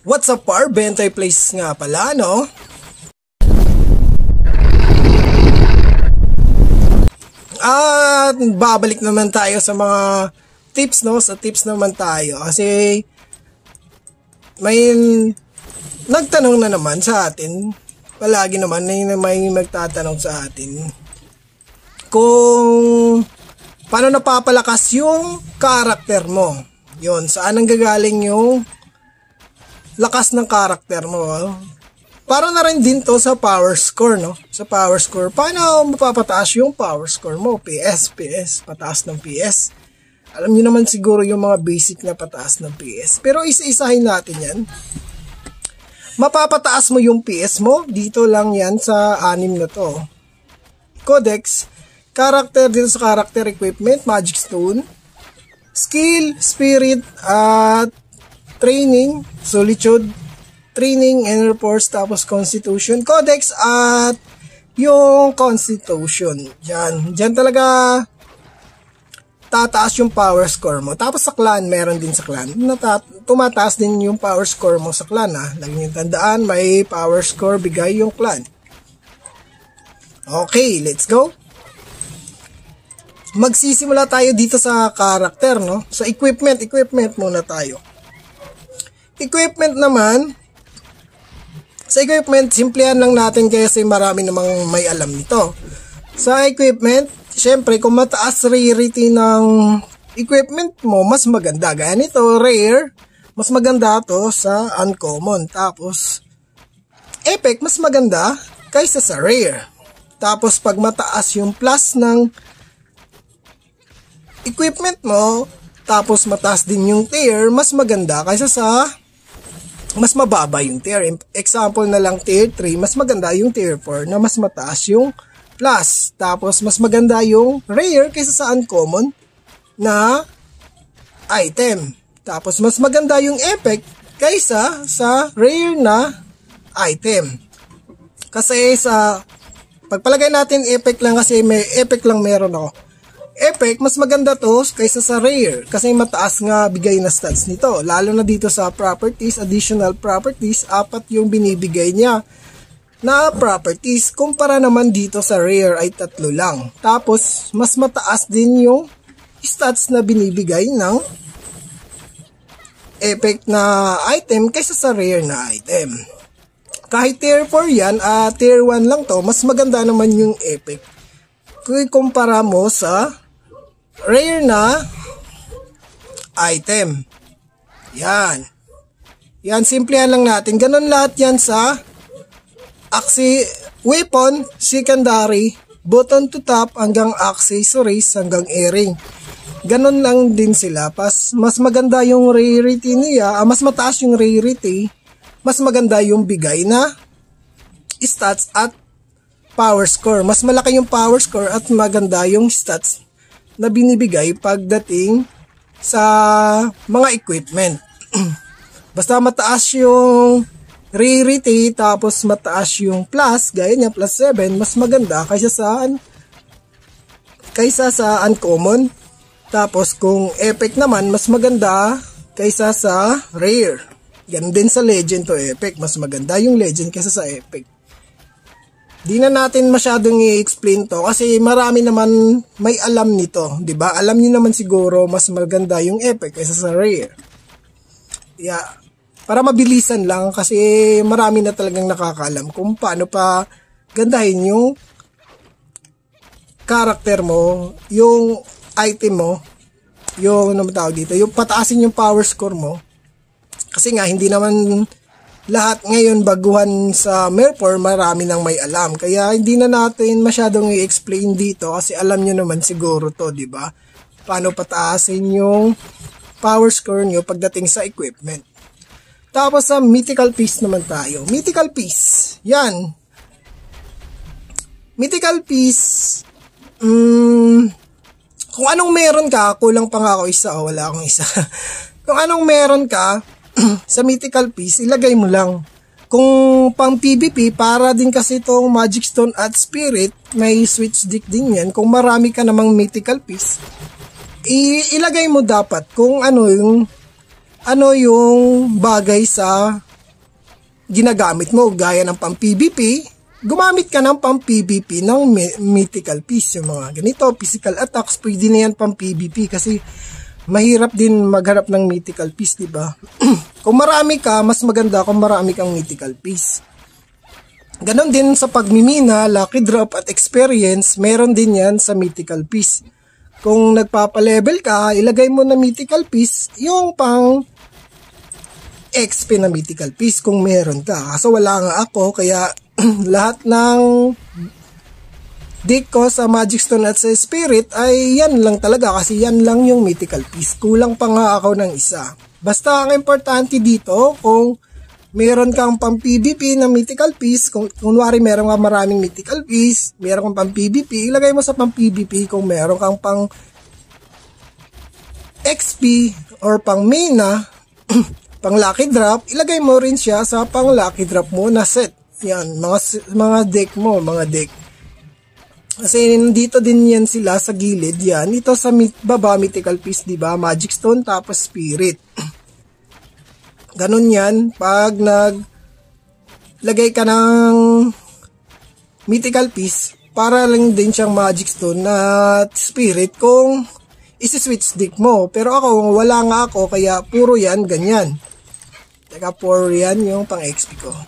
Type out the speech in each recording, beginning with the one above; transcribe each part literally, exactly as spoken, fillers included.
What's up par? Bentay Place nga pala, no? At babalik naman tayo sa mga tips, no? Sa tips naman tayo. Kasi may nagtanong na naman sa atin. Palagi naman may, may magtatanong sa atin kung paano napapalakas yung karakter mo. Yun, saan ang gagaling yung lakas ng karakter mo. Para na rin din to sa power score, no? Sa power score, paano mapapataas yung power score mo? P S, P S, pataas ng P S. Alam niyo naman siguro yung mga basic na pataas ng P S. Pero isa-isahin natin yan. Mapapataas mo yung P S mo, dito lang yan sa anim na to. Codex, character dito sa character equipment, magic stone, skill, spirit, at training, solitude, training, inner force, tapos constitution, codex, at yung constitution. Diyan, diyan talaga tataas yung power score mo. Tapos sa clan, meron din sa clan. Nata tumataas din yung power score mo sa clan, ha. Lagi niyong tandaan, may power score bigay yung clan. Okay, let's go. Magsisimula tayo dito sa character, no? Sa equipment, equipment muna tayo. Equipment naman, sa equipment, simplihan lang natin kasi marami namang may alam nito. Sa equipment, syempre kung mataas rarity ng equipment mo, mas maganda. Gaya nito, rare, mas maganda to sa uncommon. Tapos, epic, mas maganda kaysa sa rare. Tapos, pag mataas yung plus ng equipment mo, tapos mataas din yung tier, mas maganda kaysa sa mas mababa yung tier. Example na lang tier three, mas maganda yung tier four na mas mataas yung plus. Tapos mas maganda yung rare kaysa sa uncommon na item. Tapos mas maganda yung epic kaysa sa rare na item. Kasi sa pagpalagay natin epic lang kasi may epic lang meron ako. Epic, mas maganda to kaysa sa rare kasi mataas nga bigay na stats nito. Lalo na dito sa properties, additional properties, apat yung binibigay niya na properties. Kumpara naman dito sa rare ay tatlo lang. Tapos, mas mataas din yung stats na binibigay ng epic na item kaysa sa rare na item. Kahit tier four yan, uh, tier one lang to, mas maganda naman yung epic kung kumpara mo sa rare na item. Yan. Yan, simplihan lang natin. Ganon lahat yan sa axi weapon, secondary, button to top, hanggang accessories, hanggang earring. Ganon lang din sila. Pas, mas maganda yung rarity niya, ah, mas mataas yung rarity, mas maganda yung bigay na stats at power score. Mas malaki yung power score at maganda yung stats na binibigay pagdating sa mga equipment. Basta mataas yung rarity tapos mataas yung plus, gaya niya plus seven, mas maganda kaysa sa kaysa sa uncommon. Tapos kung epic naman, mas maganda kaysa sa rare. Ganun din sa legend to epic, mas maganda yung legend kaysa sa epic. Di na natin masyadong i-explain to kasi marami naman may alam nito, 'di ba? Alam niyo naman siguro mas maganda yung epic kaysa sa rare. Yeah. Para mabilisan lang kasi marami na talagang nakakaalam kung paano pa gandahin yung character mo, yung item mo, yung ano tawag dito, yung pataasin yung power score mo. Kasi nga hindi naman lahat ngayon baguhan sa Merpor, marami nang may alam. Kaya hindi na natin masyadong i-explain dito kasi alam nyo naman siguro to, di ba? Paano pataasin yung power score nyo pagdating sa equipment. Tapos sa mythical piece naman tayo. Mythical piece. Yan. Mythical piece. Mm, kung anong meron ka, kulang pa nga ako isa o wala akong isa. Kung anong meron ka sa mythical piece, ilagay mo lang. Kung pang PvP, para din kasi itong magic stone at spirit, may switch stick din yan. Kung marami ka namang mythical piece, ilagay mo dapat kung ano yung ano yung bagay sa ginagamit mo gaya ng pang P V P, gumamit ka ng pang P V P ng mythical piece, yung mga ganito, physical attacks, pwede na yan pang P V P kasi mahirap din magharap ng mythical piece, di ba? Kung marami ka, mas maganda kung marami kang mythical piece. Ganon din sa pagmimina, lucky drop at experience, meron din yan sa mythical piece. Kung nagpapalevel ka, ilagay mo na mythical piece, yung pang X P na mythical piece kung meron ka. Kaso wala nga ako, kaya lahat ng deck ko sa Magic Stone at sa Spirit ay yan lang talaga kasi yan lang yung mythical piece. Kulang pa nga ako ng isa. Basta ang importante dito, kung meron kang pang P V P na mythical piece, kung kunwari meron kang maraming mythical piece, meron kang pang P V P, ilagay mo sa pang P V P. Kung meron kang pang X P or pang mana, pang lucky drop, ilagay mo rin siya sa pang lucky drop mo na set. Yan, mga, mga deck mo, mga deck. Kasi dito din yan sila sa gilid, yan. Ito sa baba, mythical piece, diba? Magic Stone, tapos Spirit. Ganun yan, pag nag lagay ka ng mythical piece, para lang din siyang Magic Stone at Spirit kung isi-switch deck mo. Pero ako, wala nga ako, kaya puro yan, ganyan. Teka, puro yan yung pang X P ko.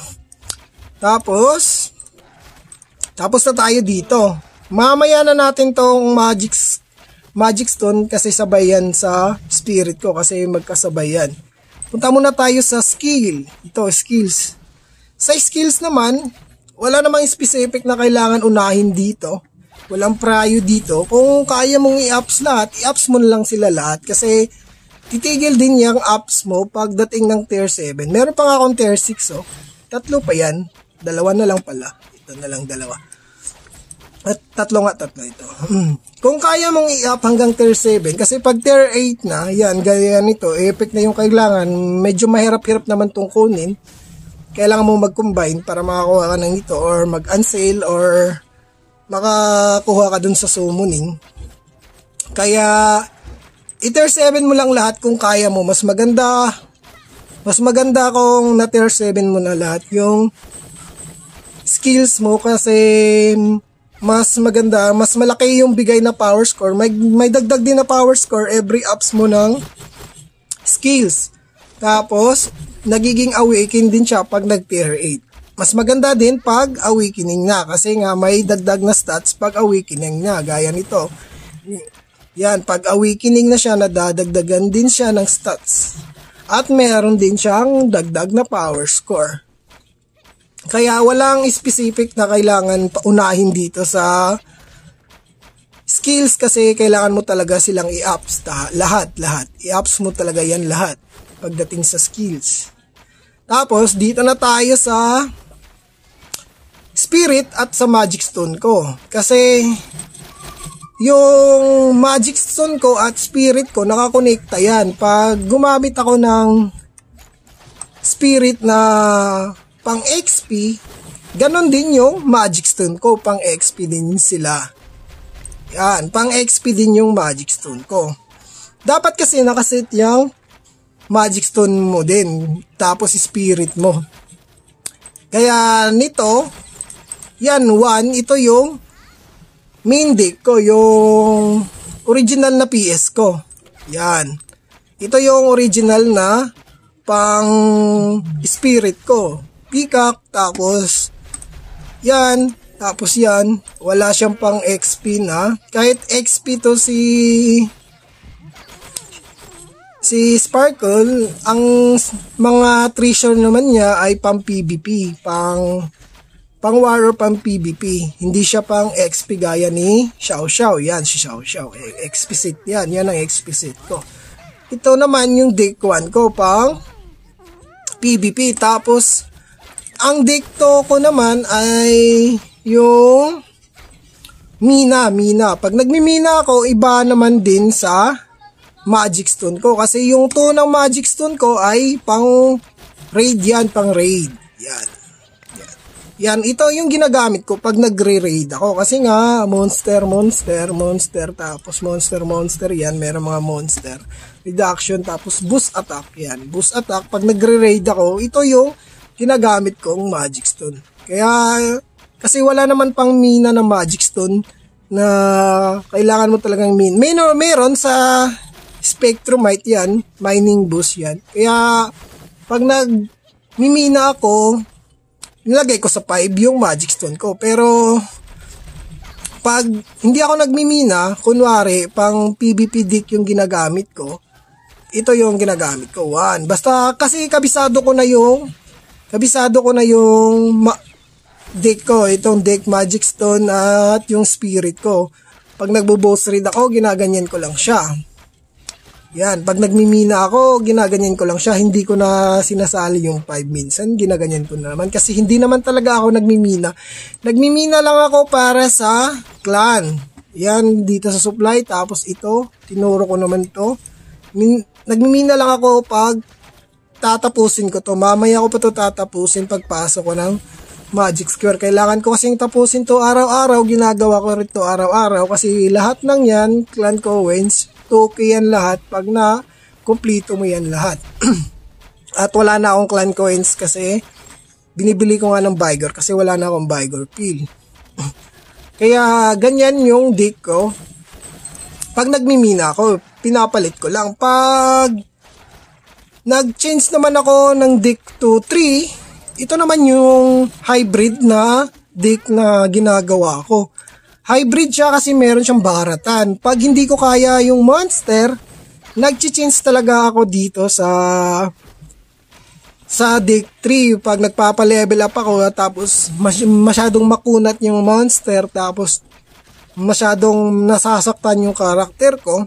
Tapos, tapos na tayo dito. Mamaya na natin tong Magic, Magic Stone kasi sabay yan sa Spirit ko kasi magkasabay yan. Punta muna tayo sa skill. Ito, skills. Sa skills naman, wala namang specific na kailangan unahin dito. Walang prayo dito. Kung kaya mong i-ups lahat, i-ups mo na lang sila lahat. Kasi titigil din yung ups mo pagdating ng tier seven. Meron pa nga akong tier six. Oh. Tatlo pa yan. Dalawa na lang pala. Ito na lang dalawa. At tatlo nga, tatlo ito. Kung kaya mong i-up hanggang tier seven, kasi pag tier eight na, yan, gaya nito, epic na yung kailangan, medyo mahirap-hirap naman itong kunin. Kailangan mo mag-combine para makakuha ka ng ito, or mag-unsale, or makakuha ka dun sa summoning. Kaya, i-tier seven mo lang lahat kung kaya mo. Mas maganda, mas maganda kung na tier seven mo na lahat yung skills mo kasi mas maganda, mas malaki yung bigay na power score. May, may dagdag din na power score every ups mo ng skills. Tapos, nagiging awaken din siya pag nag-tier eight. Mas maganda din pag awakening na kasi nga may dagdag na stats pag awakening na. Gaya nito. Yan, pag awakening na siya, nadadagdagan din siya ng stats. At meron din siyang dagdag na power score. Kaya walang specific na kailangan paunahin dito sa skills kasi kailangan mo talaga silang i-ups. Lahat, lahat. I-ups mo talaga yan lahat pagdating sa skills. Tapos, dito na tayo sa Spirit at sa Magic Stone ko. Kasi, yung Magic Stone ko at Spirit ko, nakakonekta yan. Pag gumamit ako ng Spirit na pang X P, ganon din yung Magic Stone ko, pang X P din sila. Yan, pang X P din yung Magic Stone ko. Dapat kasi nakaset yung Magic Stone mo din, tapos Spirit mo. Kaya nito, yan, one, ito yung main deck ko, yung original na P S ko. Yan. Ito yung original na pang Spirit ko. Peacock, tapos yan, tapos yan, wala siyang pang X P na. Kahit X P to si si Sparkle, ang mga treasure naman niya ay pang P V P, pang pang Warrior, pang P V P. Hindi siya pang X P gaya ni Xiao Xiao. Yan, si Xiao Xiao. X P set yan. Yan ang X P set ko. Ito naman yung deck one ko, pang P V P. Tapos, ang deck to ko naman ay yung Mina, Mina. Pag nagmimina ako, iba naman din sa Magic Stone ko. Kasi yung to ng Magic Stone ko ay pang raid yan, pang raid. Yan. Yan. Yan, ito yung ginagamit ko pag nagre-raid ako. Kasi nga, monster, monster, monster, tapos monster, monster. Yan, meron mga monster. Reduction, tapos boost attack. Yan, boost attack. Pag nagre-raid ako, ito yung ginagamit kong Magic Stone. Kaya, kasi wala naman pang mina ng Magic Stone na kailangan mo talagang min. May no, meron sa Spectrumite yan, mining boost yan. Kaya, pag nag-mimina ako, nilagay ko sa five yung Magic Stone ko. Pero, pag hindi ako nagmimina, kunwari, pang PvP deck yung ginagamit ko, ito yung ginagamit ko. One. Basta, kasi kabisado ko na yung, kabisado ko na yung ma- deck ko. Itong deck Magic Stone at yung Spirit ko. Pag nagbo-boss raid ako, ginaganyan ko lang siya. Yan. Pag nagmimina ako, ginaganyan ko lang siya. Hindi ko na sinasali yung five minsan. Ginaganyan ko na naman. Kasi hindi naman talaga ako nagmimina. Nagmimina lang ako para sa clan. Yan. Dito sa supply. Tapos ito. Tinuro ko naman to. Min- nagmimina lang ako pag tatapusin ko to. Mamaya ko pa to tatapusin pagpasok ko ng Magic Square. Kailangan ko kasing tapusin to araw-araw. Ginagawa ko rin to araw-araw. Kasi lahat ng yan, clan coins, two K yan lahat pag na kumplito mo yan lahat. At wala na akong clan coins kasi binibili ko nga ng Vigor kasi wala na akong Vigor pill. Kaya ganyan yung deck ko. Pag nagmimina ako, pinapalit ko lang. Pag nag-change naman ako ng deck to three, ito naman yung hybrid na deck na ginagawa ko. Hybrid siya kasi meron siyang baratan. Pag hindi ko kaya yung monster, nag-change talaga ako dito sa sa deck three. Pag nagpapa-level up ako tapos masyadong makunat yung monster tapos masyadong nasasaktan yung karakter ko,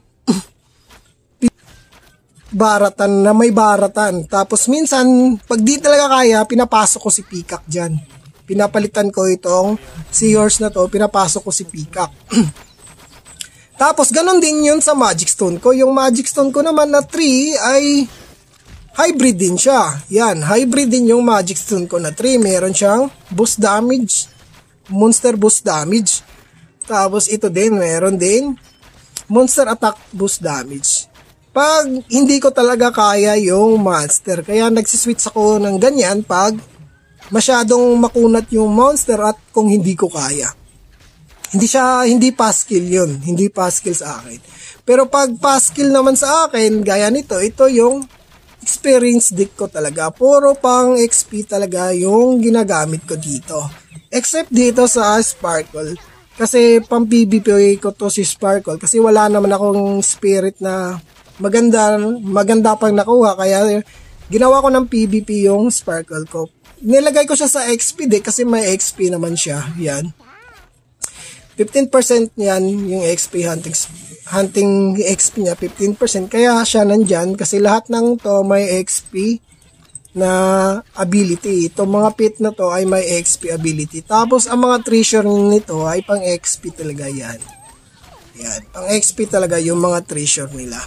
baratan na may baratan. Tapos minsan, pag di talaga kaya, pinapasok ko si Peacock dyan. Pinapalitan ko itong Seahorse na to, pinapasok ko si Peacock. Tapos, ganun din yun sa Magic Stone ko. Yung Magic Stone ko naman na three ay hybrid din siya. Yan, hybrid din yung Magic Stone ko na three. Meron siyang boost damage, monster boost damage. Tapos, ito din, meron din monster attack boost damage. Pag hindi ko talaga kaya yung monster, kaya nagsiswitch ako ng ganyan pag masyadong makunat yung monster at kung hindi ko kaya. Hindi siya, hindi pass skill yun. Hindi pass skill sa akin. Pero pag pass skill naman sa akin, gaya nito, ito yung experience deck ko talaga. Puro pang X P talaga yung ginagamit ko dito. Except dito sa Sparkle. Kasi pang PvP ko to si Sparkle. Kasi wala naman akong spirit na maganda, maganda pang nakuha. Kaya ginawa ko ng PvP yung Sparkle ko. Nilagay ko siya sa X P deck kasi may X P naman siya. Yan. fifteen percent yan yung X P hunting hunting X P niya, fifteen percent. Kaya siya nandyan kasi lahat ng to may X P na ability. Itong mga pit na to ay may X P ability. Tapos ang mga treasure nito ay pang X P talaga yan. Yan. Pang X P talaga yung mga treasure nila.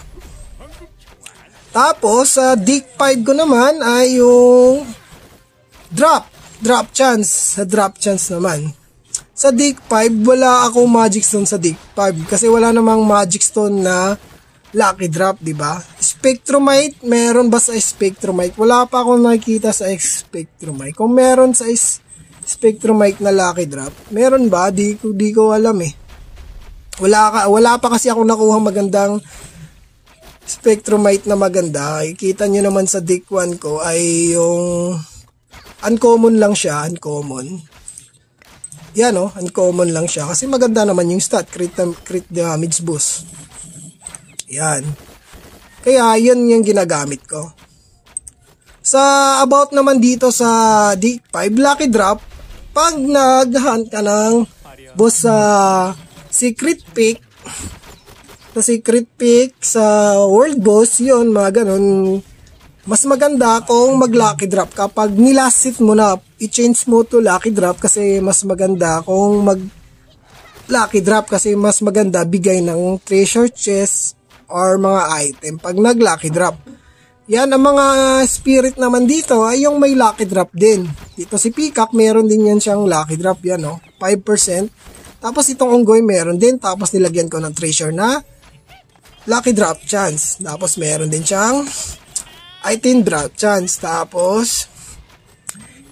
Tapos sa uh, deck five ko naman ay yung drop. Drop chance. Sa drop chance naman. Sa deck five, wala akong Magic Stone sa deck five. Kasi wala namang Magic Stone na lucky drop, di ba? Spectrumite, meron ba sa Spectrumite? Wala pa akong nakikita sa Spectrumite. Kung meron sa Spectrumite na lucky drop, meron ba? Di ko, di ko alam eh. Wala, ka, wala pa kasi akong nakuha magandang Spectrumite na maganda. Ikita nyo naman sa deck one ko ay yung uncommon lang siya, uncommon. Yan o, oh, uncommon lang siya. Kasi maganda naman yung stat, crit, crit damage boost. Yan. Kaya, yun yung ginagamit ko. Sa about naman dito sa D five, lucky drop, pag nag-hunt ka ng boss sa secret pick, sa secret pick, sa world boss, yun, mga ganun, mas maganda kung mag-lucky drop kapag nilasit mo na, i-change mo to lucky drop kasi mas maganda kung mag-lucky drop kasi mas maganda bigay ng treasure chest or mga item pag nag-lucky drop. Yan, ang mga spirit naman dito ay yung may lucky drop din. Dito si Peacock, meron din yan siyang lucky drop yan, no? five percent. Tapos itong unggoy meron din, tapos nilagyan ko ng treasure na lucky drop chance. Tapos meron din siyang item drop chance. Tapos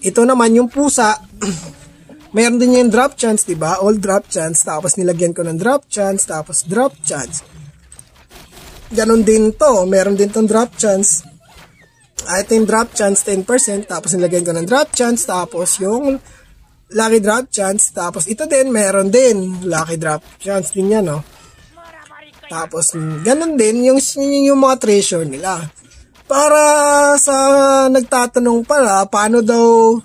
Ito naman yung pusa. Meron din yung drop chance, diba? All drop chance. Tapos nilagyan ko ng drop chance. Tapos drop chance. Ganon din to. Meron din tong drop chance. Ito yung drop chance ten percent. Tapos nilagyan ko ng drop chance. Tapos yung lucky drop chance. Tapos ito din, meron din. Lucky drop chance din yan, no? Tapos ganon din yung, yung mga treasure nila. Para sa nagtatanong pala, paano daw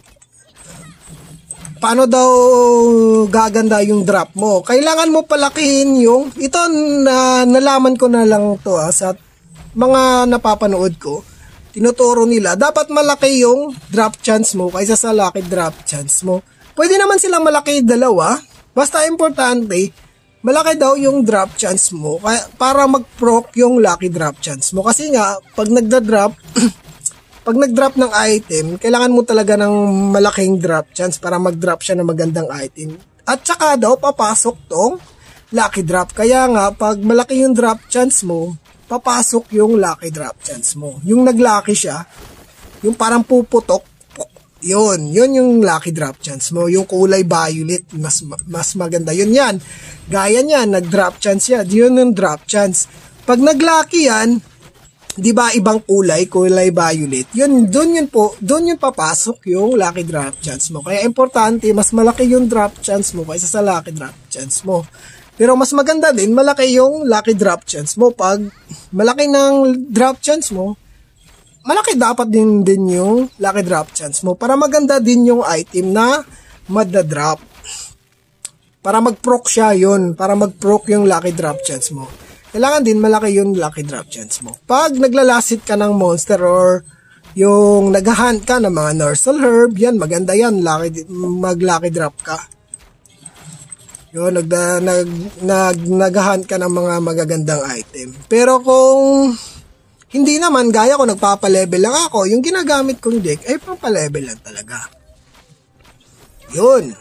paano daw gaganda yung drop mo? Kailangan mo palakihin yung, ito na nalaman ko na lang to ah, sa mga napapanood ko. Tinuturo nila, dapat malaki yung drop chance mo kaysa sa lucky drop chance mo. Pwede naman silang malaki dalawa, basta importante, malaki daw yung drop chance mo para mag-proc yung lucky drop chance mo. Kasi nga, pag nagda-drop, pag nag-drop ng item, kailangan mo talaga ng malaking drop chance para mag-drop siya ng magandang item. At saka daw, papasok tong lucky drop. Kaya nga, pag malaki yung drop chance mo, papasok yung lucky drop chance mo. Yung nag-lucky siya, yung parang puputok, yun, yun yung lucky drop chance mo. Yung kulay violet, mas, mas maganda. Yun yan. Gaya niyan, nag-drop chance yan. Yun yung drop chance. Pag nag-lucky yan, di ba ibang kulay, kulay violet, yun, doon yun po, doon yun papasok yung lucky drop chance mo. Kaya importante, mas malaki yung drop chance mo kaysa sa lucky drop chance mo. Pero mas maganda din, malaki yung lucky drop chance mo. Pag malaki ng drop chance mo, malaki dapat din din yung lucky drop chance mo. Para maganda din yung item na madadrop. Para mag-proc siya yun. Para mag-proc yung lucky drop chance mo. Kailangan din malaki yung lucky drop chance mo. Pag naglalasit ka ng monster or yung naghahunt ka ng mga Nursel Herb, yan, maganda yan. Lucky, mag-lucky drop ka. Yun, nag, nag, nag, naghahunt ka ng mga magagandang item. Pero kung hindi naman, gaya ko, nagpapalevel lang ako, yung ginagamit kong deck ay pampalevel lang talaga. Yun.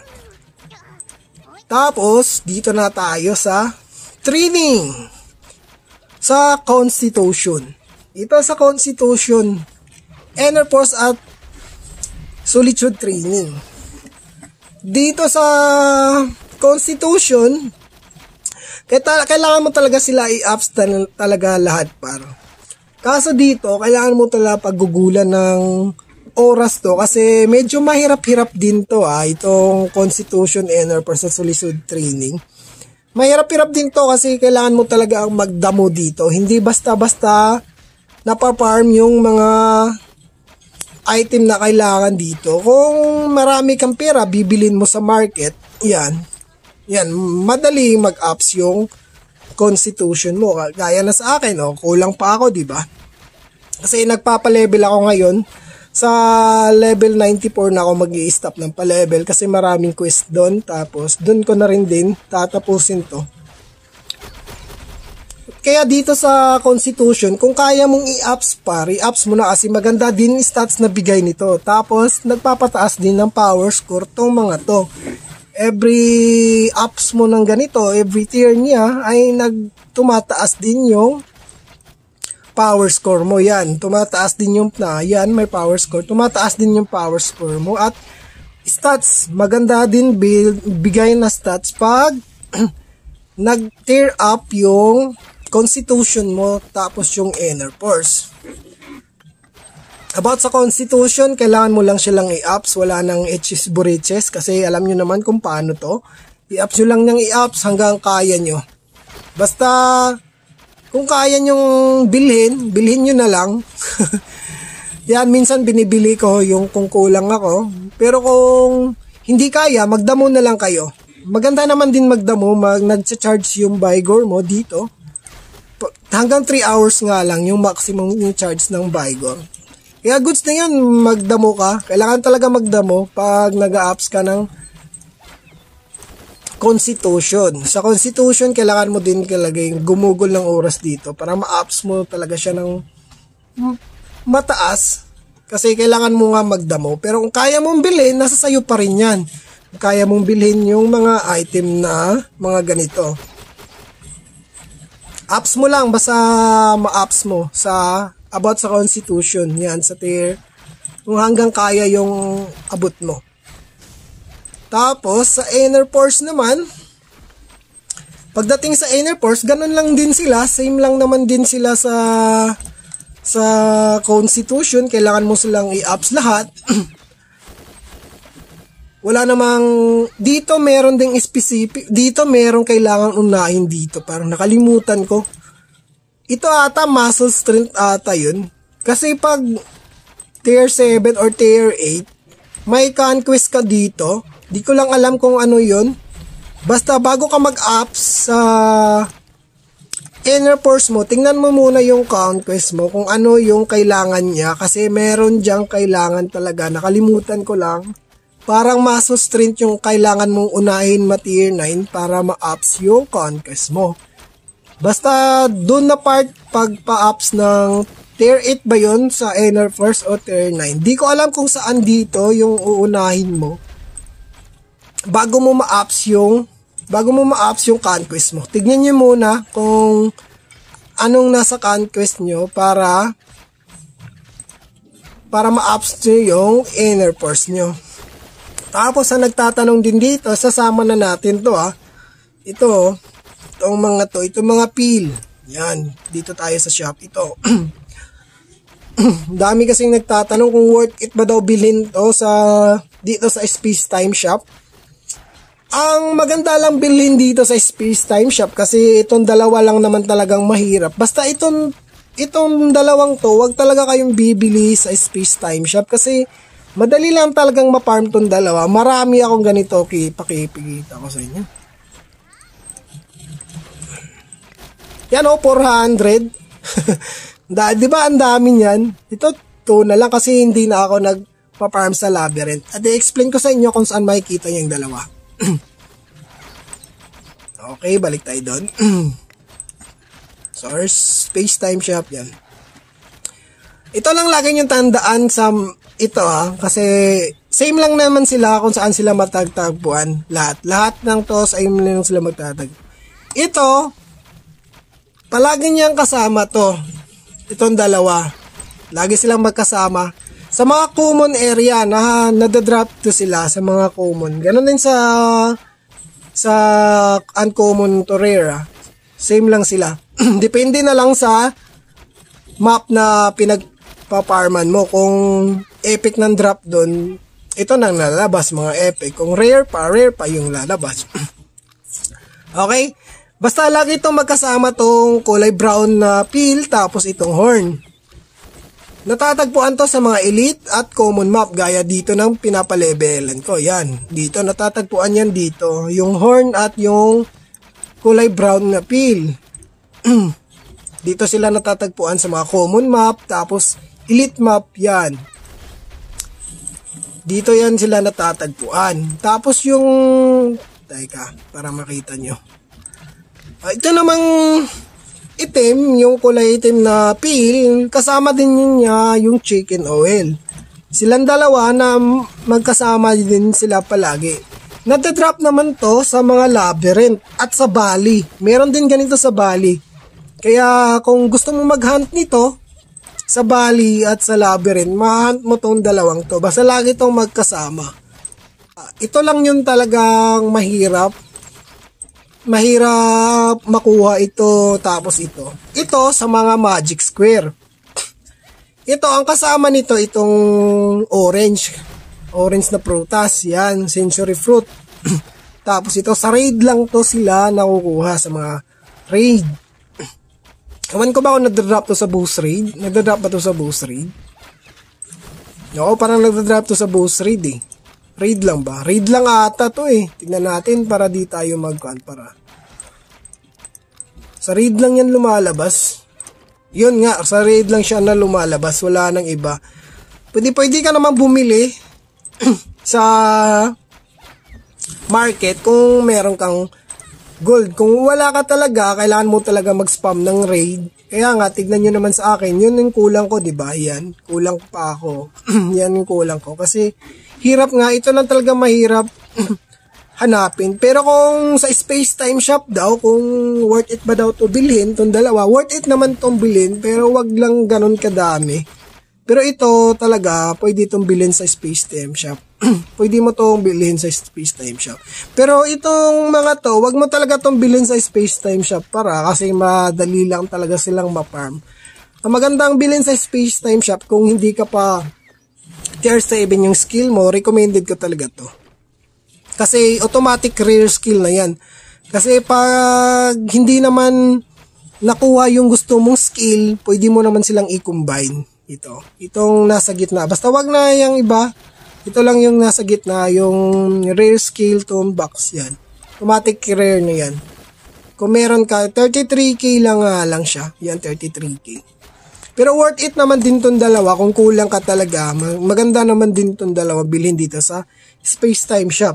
Tapos, dito na tayo sa training. Sa Constitution. Ito sa Constitution, Inner Force at Solitude Training. Dito sa Constitution, kailangan mo talaga sila i-ups talaga lahat par. Kaso dito, kailangan mo talaga paggugulan ng oras to kasi medyo mahirap-hirap din to ah, itong Constitution Inner Force at Solitude Training. Mahirap-hirap din to kasi kailangan mo talaga ang magdamo dito. Hindi basta-basta napaparm yung mga item na kailangan dito. Kung marami kang pera, bibilin mo sa market, yan. Yan, madali mag-ups yung Constitution mo. Gaya na sa akin, oh, kulang pa ako, di ba? Kasi nagpapa-level ako ngayon. Sa level ninety-four na ako mag-i-stop ng pa-level kasi maraming quest doon. Tapos doon ko na rin din tatapusin to. Kaya dito sa Constitution, kung kaya mong i-ups pa, i-ups mo na kasi maganda din stats na bigay nito. Tapos nagpapataas din ng power score tong mga to. Every ups mo ng ganito, every tier niya ay nagtumataas din yung power score mo. Yan, tumataas din yung na, yan, may power score, tumataas din yung power score mo. At stats, maganda din build, bigay na stats pag nag-tear up yung Constitution mo tapos yung Inner Force. About sa Constitution, kailangan mo lang siya lang i-ups, wala nang H's buriches kasi alam nyo naman kung paano to. I-ups nyo lang niyang i-ups hanggang kaya nyo. Basta kung kaya nyong bilhin, bilhin nyo na lang. Yan, minsan binibili ko yung kung kulang ako. Pero kung hindi kaya, magdamo na lang kayo. Maganda naman din magdamo, mag nag-charge yung Vigor mo dito. Hanggang three hours nga lang yung maximum yung charge ng Vigor. Kaya goods na yan, magdamo ka. Kailangan talaga magdamo pag nag-a-ups ka ng Constitution. Sa Constitution, kailangan mo din kalagay gumugol ng oras dito para ma-ups mo talaga siya ng mataas. Kasi kailangan mo nga magdamo. Pero kung kaya mong bilhin, nasa sayo pa rin yan. Kung kaya mong bilhin yung mga item na mga ganito. Ups mo lang, basta ma-ups mo sa about sa Constitution. Yan, sa tier Kung hanggang kaya yung abot mo. Tapos, sa inner force naman, pagdating sa inner force, ganun lang din sila. Same lang naman din sila sa sa constitution. Kailangan mo silang i-ups lahat. Wala namang, dito meron ding specific, dito meron kailangan unahin dito. Parang nakalimutan ko. Ito ata, muscle strength ata yun. Kasi pag tier seven or tier eight, may conquest ka dito. Di ko lang alam kung ano yun. Basta bago ka mag-ups sa inner force mo, tingnan mo muna yung conquest mo kung ano yung kailangan niya. Kasi meron diyang kailangan talaga. Nakalimutan ko lang. Parang muscle strength yung kailangan mong unahin ma tier nine para ma-ups yung conquest mo. Basta dun na part pagpa-ups ng tier eight ba yun sa inner force o tier nine. Di ko alam kung saan dito yung uunahin mo. Bago mo ma-ups yung bago mo ma-ups yung conquest mo. Tignan niyo muna kung anong nasa conquest nyo para para ma-ups nyo yung inner force nyo. Tapos, ang nagtatanong din dito, sasama na natin to ah. Ito, itong mga to, itong mga peel. Yan, dito tayo sa shop. Ito. Dami kasing nagtatanong kung worth it ba daw bilhin to sa, dito sa Space Time Shop. Ang maganda lang bilhin dito sa Space Time Shop kasi itong dalawa lang naman talagang mahirap. Basta itong, itong dalawang to, wag talaga kayong bibili sa Space Time Shop kasi madali lang talagang ma-farm tong dalawa. Marami akong ganito. Okay, pakipikita ko sa inyo. Yan o, four hundred. da, diba ang dami niyan? Ito, two na lang kasi hindi na ako nagpa-farm sa labyrinth. At i-explain ko sa inyo kung saan makikita niya yung dalawa. Okay, balik tayo doon. Source, Space Time Shop, yan. Ito lang lagi yung tandaan sa ito ah, kasi same lang naman sila kung saan sila matagtagpuan. Lahat. Lahat ng to, same lang sila magtatag. Ito, palagi niyang kasama to. Itong dalawa. Lagi silang magkasama. Sa mga common area, na nadadrop to sila sa mga common. Ganon din sa sa uncommon to rare ah. Same lang sila. Depende na lang sa map na pinagpaparman mo. Kung epic ng drop doon, ito nang lalabas mga epic. Kung rare pa, rare pa yung lalabas. Okay? Basta lagi itong magkasama tong kulay brown na peel tapos itong horn. Natatagpuan to sa mga elite at common map gaya dito ng pinapalevelan ko. Yan. Dito natatagpuan yan dito. Yung horn at yung kulay brown na peel. Dito sila natatagpuan sa mga common map tapos elite map yan. Dito yan sila natatagpuan. Tapos yung teka, para makita nyo. Uh, ito namang itim, yung kulay itim na peel, kasama din niya yung chicken oil. Silang dalawa na magkasama din sila palagi. Nadadrop naman to sa mga labyrinth at sa Bali. Meron din ganito sa Bali. Kaya kung gusto mo mag-hunt nito, sa Bali at sa labyrinth, ma-hunt mo tong dalawang to. Basta lagi tong magkasama. Uh, ito lang yung talagang mahirap. Mahirap makuha ito tapos ito. Ito sa mga magic square. Ito, ang kasama nito, itong orange. Orange na prutas. Yan, century fruit. Tapos ito, sa raid lang to sila nakukuha sa mga raid. Kaman ko ba ako nagdadrop to sa boost raid? Nagdadrop ba to sa boost raid? Oo, parang nagdadrop to sa boost raid eh. Raid lang ba? Raid lang ata to eh. Tignan natin para di tayo mag-count para. Sa raid lang yan lumalabas. Yun nga, sa raid lang siya na lumalabas. Wala nang iba. Pwede, pwede ka naman bumili sa market kung meron kang gold. Kung wala ka talaga, kailangan mo talaga mag-spam ng raid. Kaya nga, tignan nyo naman sa akin. Yun yung kulang ko, diba? Yan. Kulang pa ako. Yan yung kulang ko. Kasi, hirap nga. Ito lang talaga mahirap hanapin. Pero kung sa Space Time Shop daw, kung worth it ba daw to bilhin, itong dalawa, worth it naman itong bilhin, pero wag lang ganun kadami. Pero ito talaga, pwede itong bilhin sa Space Time Shop. Pwede mo itong bilhin sa Space Time Shop. Pero itong mga to, wag mo talaga itong bilhin sa Space Time Shop para kasi madali lang talaga silang ma-farm. Ang magandang bilhin sa Space Time Shop kung hindi ka pa tier seven yung skill mo, recommended ko talaga to. Kasi automatic rare skill na yan. Kasi pag hindi naman nakuha yung gusto mong skill, pwede mo naman silang i-combine. Ito. Itong nasa gitna. Basta wag na yung iba. Ito lang yung nasa gitna. Yung rare skill toolbox. Yan. Automatic rare na yan. Kung meron ka, thirty-three K lang nga lang siya. Yan, thirty-three K. Pero worth it naman din tong dalawa. Kung kulang ka talaga, maganda naman din tong dalawa. Bilhin dito sa Space Time Shop.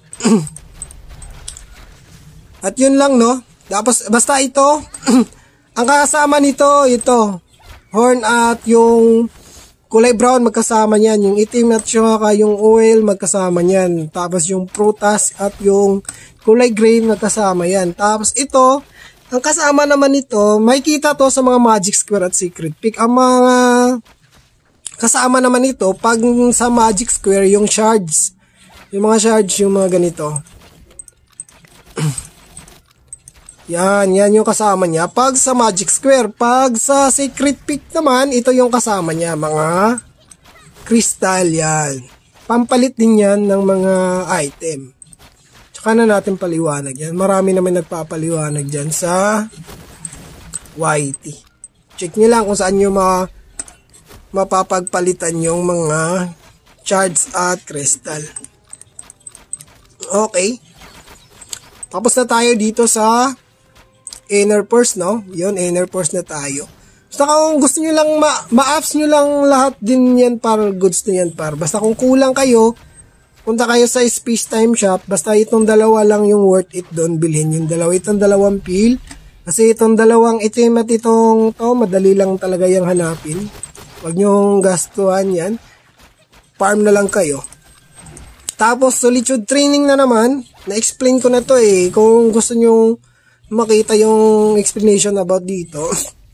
At yun lang, no? Tapos, basta ito, ang kasama nito, ito. Horn at yung kulay brown magkasama niyan, yung itim at saka yung oil magkasama niyan. Tapos yung prutas at yung kulay green magkasama yan. Tapos ito, ang kasama naman nito, makikita to sa mga Magic Square at Secret Pick. Ang mga kasama naman nito, pag sa Magic Square, yung shards. Yung mga shards, yung mga ganito. Yan, yan yung kasama niya. Pag sa Magic Square, pag sa Secret Pick naman, ito yung kasama niya, mga crystal yan. Pampalit din yan ng mga item. Tsaka na natin paliwanag yan. Marami naman nagpapaliwanag dyan sa Y T. Check nyo lang kung saan nyo ma mapapagpalitan yung mga shards at crystal. Okay. Tapos na tayo dito sa inner purse, no? Yun, inner purse na tayo. Basta kung gusto nyo lang, ma-apps nyo lang lahat din yan para goods na yan par. Basta kung kulang kayo, punta kayo sa Space Time Shop. Basta itong dalawa lang yung worth it doon. Bilhin yung dalawa. Itong dalawang peel. Kasi itong dalawang itim at itong to, madali lang talaga yung hanapin. Huwag nyong gastuhan yan. Farm na lang kayo. Tapos, Solitude Training na naman. Na-explain ko na to eh. Kung gusto nyong makita yung explanation about dito,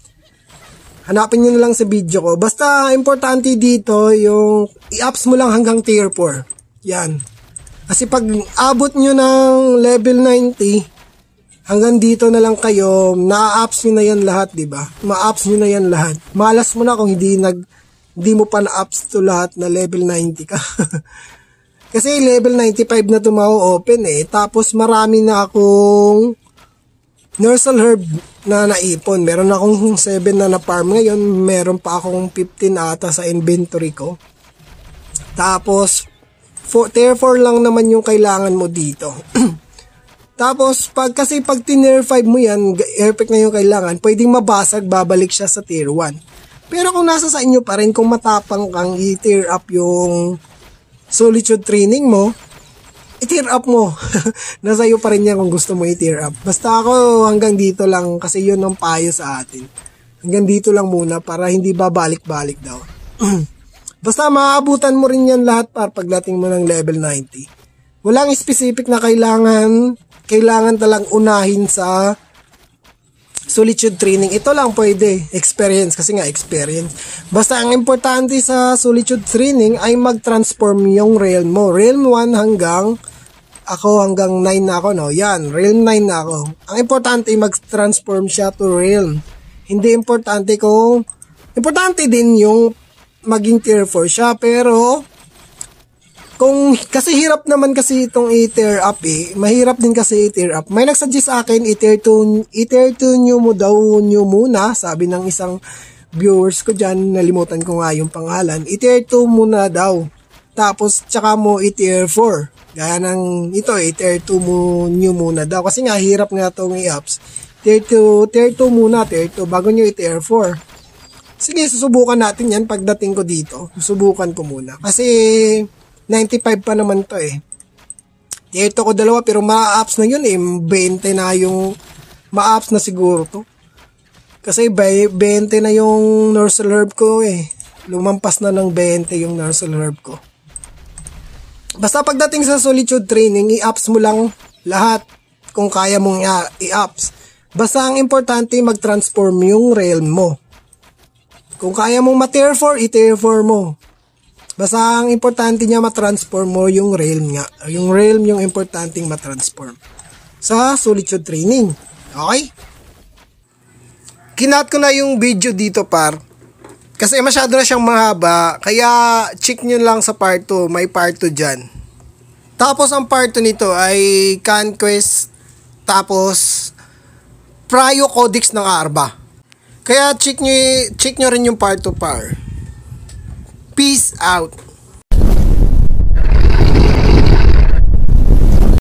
hanapin nyo na lang sa video ko. Basta, importante dito, yung i-ups mo lang hanggang tier four. Yan. Kasi pag abot nyo ng level ninety, hanggang dito na lang kayo, na-ups nyo na yan lahat, diba? Ma-ups nyo na yan lahat. Malas mo na kung hindi, nag, hindi mo pa na-ups to lahat na level ninety ka. Kasi level ninety-five na ito ma-open eh. Tapos marami na akong Nursal Herb na naipon. Meron akong seven na na-farm ngayon. Meron pa akong fifteen ata sa inventory ko. Tapos, tier four lang naman yung kailangan mo dito. Tapos, pag, kasi pag tier five mo yan, perfect na yung kailangan, pwedeng mabasag, babalik siya sa tier one. Pero kung nasa sa inyo pa rin, kung matapang kang i-tier up yung Solitude Training mo, i-tier up mo. Nasa iyo pa rin yan kung gusto mo i-tier up. Basta ako hanggang dito lang kasi yun ang payo sa atin. Hanggang dito lang muna para hindi babalik-balik daw. Basta maaabutan mo rin yan lahat para pagdating mo ng level ninety. Walang specific na kailangan, kailangan talang unahin sa Solitude Training. Ito lang pwede. Experience. Kasi nga experience. Basta ang importante sa Solitude Training ay mag-transform yung realm mo. Realm one hanggang ako hanggang nine na ako, no? Yan. Realm nine na ako. Ang importante mag-transform siya to realm. Hindi importante kung importante din yung maging tier four siya. Pero kung, kasi hirap naman kasi itong i-tier up eh. Mahirap din kasi i-tier up. May nagsuggest sa akin, i-tier two, i-tier two nyo mo daw nyo muna. Sabi ng isang viewers ko dyan, nalimutan ko nga yung pangalan. I-tier two muna daw. Tapos, tsaka mo i-tier four. Gaya ng ito, i-tier two mo nyo muna daw. Kasi nga, hirap nga itong i-ups. Tier two, tier two muna, tier two, bago nyo i-tier four. Sige, susubukan natin yan pagdating ko dito. Susubukan ko muna. Kasi ninety-five pa naman to eh. Tier two ko dalawa pero ma-ups na yun eh. twenty na yung ma-ups na siguro to. Kasi twenty na yung Nursal Herb ko eh. Lumampas na ng twenty yung Nursal Herb ko. Basta pagdating sa Solitude Training, i-ups mo lang lahat kung kaya mong i-ups. Basta ang importante mag-transform yung realm mo. Kung kaya mong ma-tier four, i-tier four mo. Basta ang importante niya ma-transform mo yung realm nga. Yung realm yung importanteng ma-transform. Sa Solitude Training. Okay? Kinat ko na yung video dito par. Kasi masyado na siyang mahaba. Kaya check nyo lang sa part two. May part two dyan. Tapos ang part two nito ay Conquest. Tapos Prio Codex ng Arba. Kaya check nyo, check nyo rin yung part two par. Peace out.